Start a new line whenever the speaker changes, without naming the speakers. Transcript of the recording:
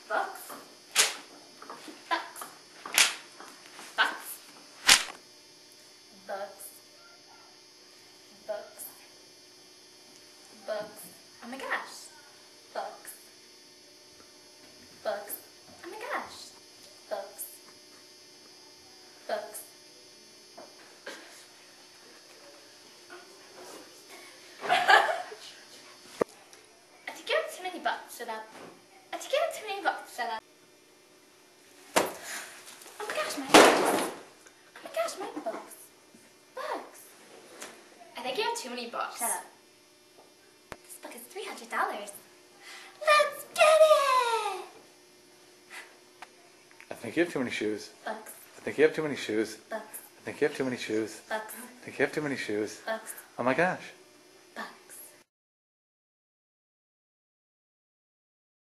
Books. Books. Books. Books. Books. Books. Oh my gosh. Books. Books. Oh my gosh. Books. Books. I think you have too many books. Shut up. I think you have too many books. Shut up. Oh my gosh, my books. Oh my gosh, my books. Books. I think you have too many books. Shut up. This book is $300. Let's get it!
I think you have too many shoes.
Books.
I think you have too many shoes.
Books.
I think you have too many shoes.
Books.
I think you have too many shoes.
Books.
Oh my gosh.